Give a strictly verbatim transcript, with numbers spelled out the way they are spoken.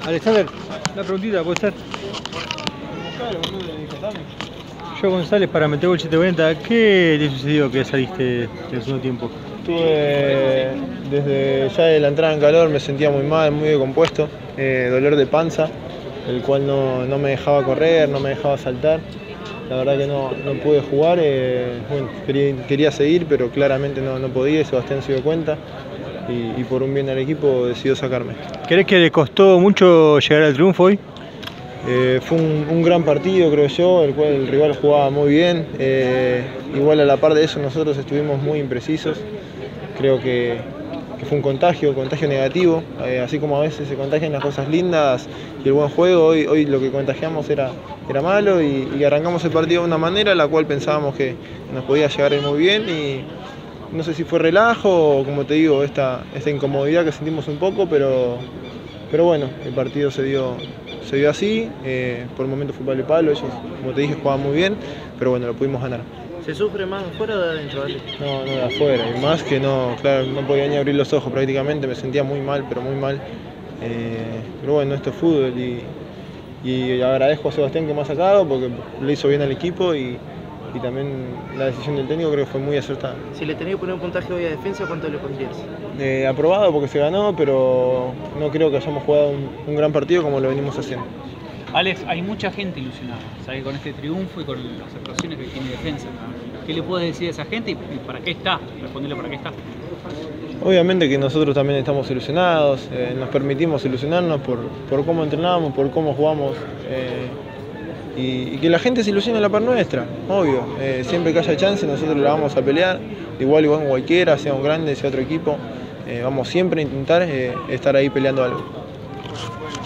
Alexander, una preguntita, ¿puede ser? Yo González para meter gol setecientos cuarenta, ¿qué te sucedió que saliste del segundo tiempo? Tuve, desde ya de la entrada en calor me sentía muy mal, muy decompuesto, eh, dolor de panza, el cual no, no me dejaba correr, no me dejaba saltar. La verdad que no, no pude jugar, eh, bueno, quería, quería seguir, pero claramente no, no podía, Sebastián se dio cuenta y, y por un bien del equipo decidió sacarme. ¿Crees que le costó mucho llegar al triunfo hoy? Eh, fue un, un gran partido, creo yo, el cual el rival jugaba muy bien. Eh, igual a la par de eso nosotros estuvimos muy imprecisos. Creo que, que fue un contagio, contagio negativo. Eh, así como a veces se contagian las cosas lindas y el buen juego, hoy, hoy lo que contagiamos era, era malo y, y arrancamos el partido de una manera la cual pensábamos que nos podía llegar muy bien. Y no sé si fue relajo o, como te digo, esta, esta incomodidad que sentimos un poco, pero, pero bueno, el partido se dio... Se dio así, eh, por el momento fue palo y palo, ellos, como te dije, jugaban muy bien, pero bueno, lo pudimos ganar. ¿Se sufre más afuera o de adentro, Ale? No, no de afuera, y más que no, claro, no podía ni abrir los ojos prácticamente, me sentía muy mal, pero muy mal. Eh, pero bueno, esto es fútbol y, y agradezco a Sebastián que me ha sacado porque le hizo bien al equipo y, y también la decisión del técnico creo que fue muy acertada. Si le tenía que poner un puntaje hoy a defensa, ¿cuánto le pondrías? Eh, aprobado porque se ganó, pero no creo que hayamos jugado un, un gran partido como lo venimos haciendo. Alex, hay mucha gente ilusionada, ¿sabes? Con este triunfo y con las actuaciones que tiene defensa. ¿Qué le puedes decir a esa gente y para qué está? Responderle para qué está. Obviamente que nosotros también estamos ilusionados, eh, nos permitimos ilusionarnos por, por cómo entrenamos, por cómo jugamos. Eh, y, y que la gente se ilusione a la par nuestra, obvio. Eh, siempre que haya chance nosotros la vamos a pelear, igual igual cualquiera, sea un grande, sea otro equipo. Eh, vamos siempre a intentar eh, estar ahí peleando algo.